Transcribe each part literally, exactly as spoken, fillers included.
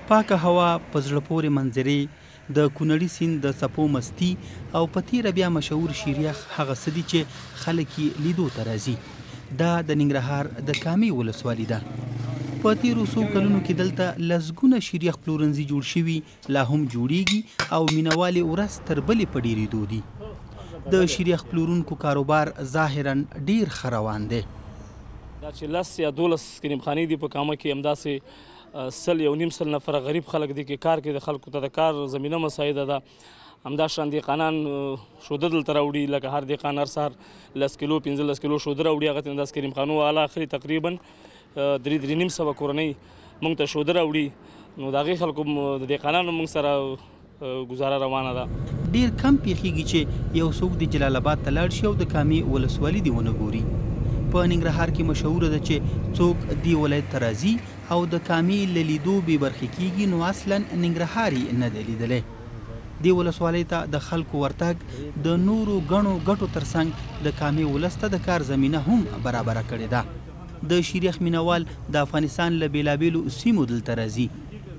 پاکه هوا، په زړه پورې منظرې، د کونړي سیند د څپو مستي او په تیره بیا مشهور شیریخ هغه څه دي چې خلک یې لیدو ته راځي. دا د ننګرهار د کامې ولسوالي ده. په تیرو څو کلونو کې دلته لسګونه شیریخ پلورنځي جوړ شوي، لا هم جوړیږي او مینوالې ورځ تر بلې په ډېرېدو دي. د شیریخ پلورونکو کاروبار ظاهرا ډېر ښه روان دی. دا چې لس یا دولس کریم خانې دي په کامه کې، همداسې سل یو نیم سل نفره غریب خلک دي کې کار کوي، د خلکو ته د کار زمینه مساعده ده. همدا شان دهقانان شوده دلته راوړي، لکه هر دهقان هر سهار لس کیلو پنځه لس کیلو شوده راوړي، هغه ته همداسې کریم خانو والا اخلي. تقریبا درې درې نیم سوه کورنۍ موږ ته شوده راوړي، نو د هغې خلکو د دهقانانو موږ سره ګزاره روانه ده. ډېر کم پیښیږي چې یو څوک د جلال آباد ته لاړ شي او د کامې ولسوالي دې ونه ګوري. په ننګرهار کې مشهوره ده چې څوک دې ولایت ته راځي او د کامې له لیدو بې برخې کېږي، نو اصلا ننګرهار یې نه دی لیدلی. دې ولسوالۍ ته د خلکو ورتګ د نورو ګڼو ګټو ترڅنګ د کامې ولس ته د کار زمینه هم برابره کړې ده. د شیریخ مینوال د افغانستان له بېلابېلو سیمو دلته راځي.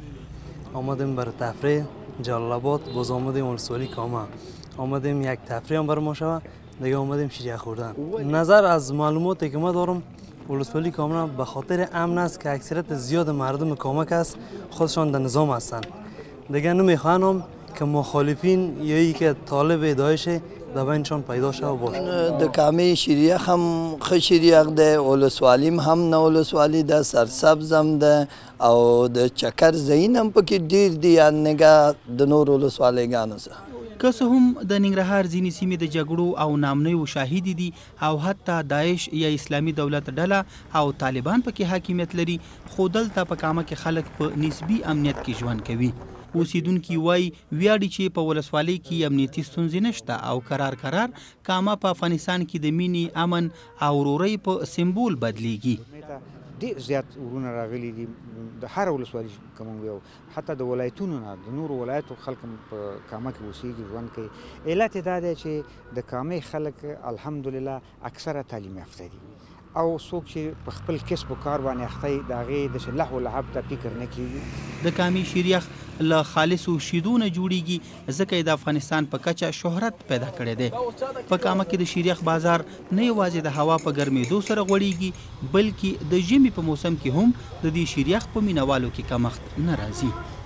آمدیم برای تفریح جلال آباد، باز آمدیم ولسوالی کامه، آمدیم یک تفریح هم بر ما شود، دیگه آمدیم شیریخ خوردن. نظر از معلوماتی که ما دارم ولسوالی کامه به خاطر امن است که اکثریت زیاد مردم کامک است خودشان در نظام هستند. دیگه نمیخوانم که مخالفین یا ای که طالب داعش در بینشان پیدا شده باشه. د کامې شیریخ هم ښه شیریخ دی، ولسوالیم هم نه ولسوالي ده، سرسبز هم ده او د چکر ځایونه هم پکې ډېر دي، نګه د نورو ولسوالیګانو څخه. که څه هم د ننګرهار ځینې سیمې د جګړو او نامنیو شاهدې دي او حتی داعش یا اسلامي دولت ډله او طالبان پکې حاکمیت لري، خو دلته په کامه کې خلک په نسبي امنیت کې ژوند کوي. اوسیدونکي وایي ویاړي چې په ولسوالۍ کې امنیتي ستونزې نشته او قرار قرار کامه په افغانستان کې د مینې، امن او ورورۍ په سمبول بدلیږي. ډېر زیات ورونه راغلي دي د هر ولسوالي که موږ ویو، حتی د ولایتونو نه د نورو ولایتو خلک هم په کامه کې اوسېږي، ژوند کوي. علت یې دا دی چې د کامې خلک الحمدلله اکثره تعلیم یافته دي او څوک چې په خپل کسب و کار باندې اخته وي، د هغې داسې لهو لعب ته فکر نه کېږي. د کامې شیریخ له خالصو شیدو نه جوړیږي، ځکه یې د افغانستان په کچه شهرت پیدا کړی دی. په کامه کې د شیریخ بازار نه یوازې د هوا په ګرمېدو سره غوړیږي، بلکې د ژمي په موسم کې هم د دې شیریخ په مینوالو کې کمښت نه راځي.